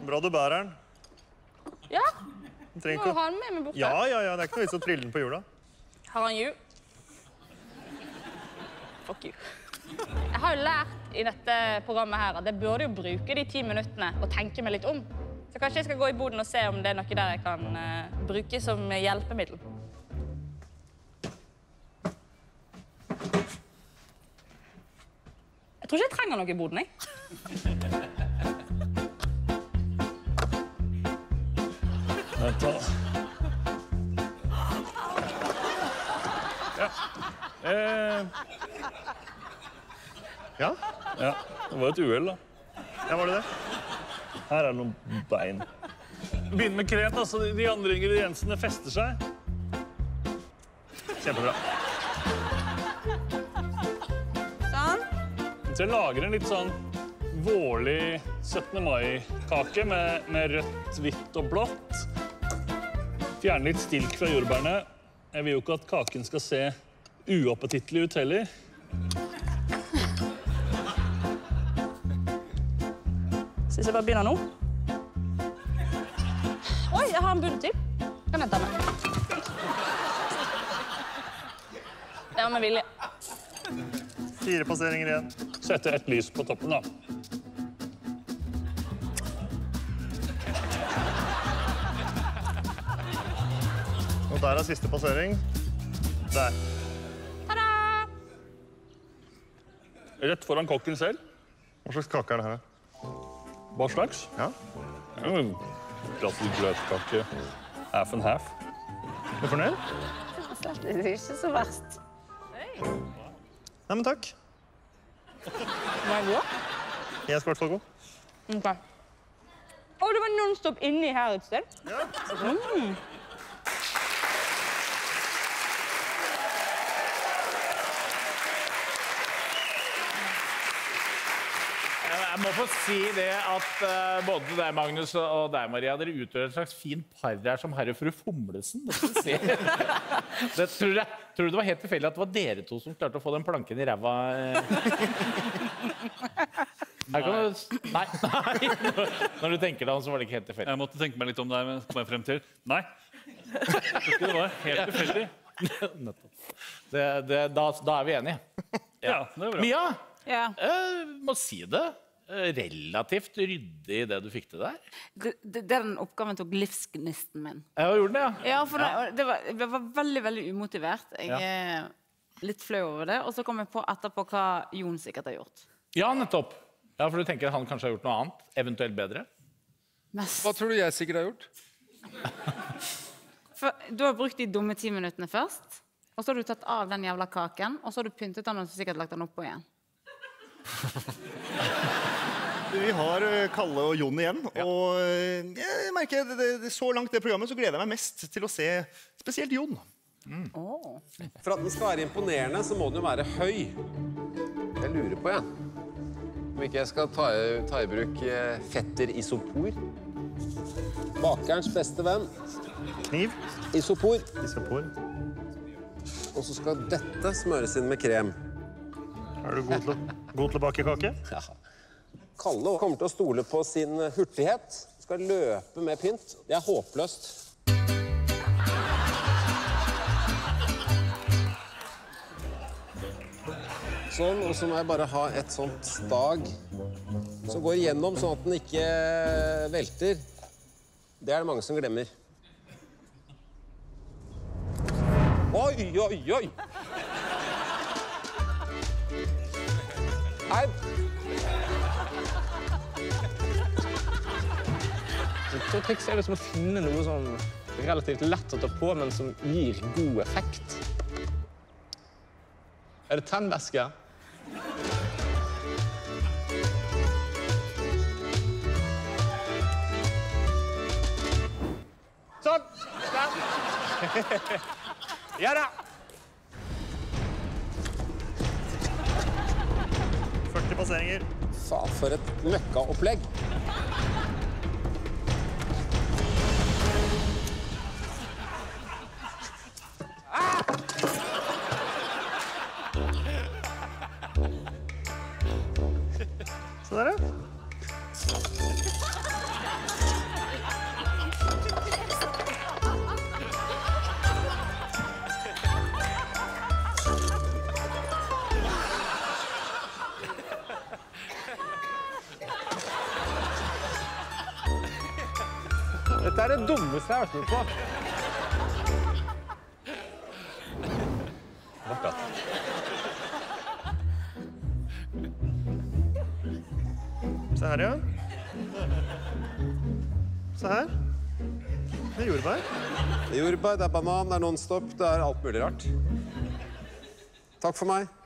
Bra du bærer den. Ja, Du trenger må ikke... jo ha den med meg borte. Ja, det er ikke noe vits å trille den på hjula. Har han hjul? Fuck you. Jeg har jo lært i dette programmet her at jeg burde jo bruke de 10 minuttene og tenke meg litt om. Så kanskje jeg skal gå i boden og se om det er noe der jeg kan bruke som hjelpemiddel. Jeg tror ikke jeg trenger noe i boden, jeg. Vent da. Ja. Ja? Ja, det var et uheld da. Ja, var det det? Her er det noen bein. Begynn med krem, da, så de andre ingrediensene fester seg. Kjempebra. Sånn. Så jeg lager en litt sånn vårlig 17. mai-kake med rødt, hvitt og blått. Fjerne litt stilk fra jordbærene. Jeg vil jo ikke at kaken skal se uappetittlig ut heller. Synes jeg bare begynner nå. Oi, jeg har en bunn til. Kan jeg ta med? Det var med vilje. 4 passeringer igjen. Sette et lys på toppen da. Og der er siste passering. Der. Ta-da! Rett foran kokken selv. Hva slags kake er det her? Hva slags? Ja. Det er jo en klassisk bløtkake. Half and half. Er du fornøyd? Det er ikke så verst. Nei, men takk. Må jeg gå? Jeg skal i hvert fall gå. Ok. Å, det var non-stop inni her et sted. Ja. Jeg må få si det at både deg, Magnus, og deg, Maria, dere utgjør et slags fint par der som herre fru Fomlesen. Tror du det var helt tilfeldig at det var dere to som klarte å få den planken i ræva? Nei. Når du tenker deg om, så var det ikke helt tilfeldig. Jeg måtte tenke meg litt om det, men kom jeg frem til. Nei. Jeg tror ikke det var helt tilfeldig. Da er vi enige. Ja, det er bra. Mia, Ja. må si det. Relativt ryddig det du fikk til der. Den oppgaven tok livsgnisten min. Jeg gjorde det, ja. Ja, for jeg var veldig, veldig umotivert. Jeg er litt flau over det. Og så kom jeg på etterpå hva Jon sikkert har gjort. Ja, nettopp. Ja, for du tenker at han kanskje har gjort noe annet, eventuelt bedre? Hva tror du jeg sikkert har gjort? For du har brukt de dumme 10 minuttene først, og så har du tatt av den jævla kaken, og så har du pyntet den og sikkert lagt den oppå igjen. Vi har Kalle og Jon igjen, og jeg merker så langt det programmet så gleder jeg meg mest til å se spesielt Jon. For at den skal være imponerende, så må den jo være høy. Jeg lurer på, om ikke jeg skal ta i bruk fetter isopor. Bakerens beste venn. Kniv. Isopor. Isopor. Og så skal dette smøres inn med krem. Er du god til å bake kake? Ja. Kalle kommer til å stole på sin hurtighet. Skal løpe med pynt. Det er håpløst. Sånn, og så må jeg bare ha et sånt stag som går igjennom sånn at den ikke velter. Det er det mange som glemmer. Oi, oi, oi! Nei. Så triks er det som å finne noe sånn relativt lett å ta på, men som gir god effekt. Er det tennvæske? Sånn! Ja da! 40 passeringer. Faen, for et møkkaopplegg. Så der, ja. Dette er det dummeste jeg har vært med på. Vakkert. Se her, ja. Se her. Det er jordbær. Det er jordbær, det er banan, det er non-stop, det er alt mulig rart. Takk for meg.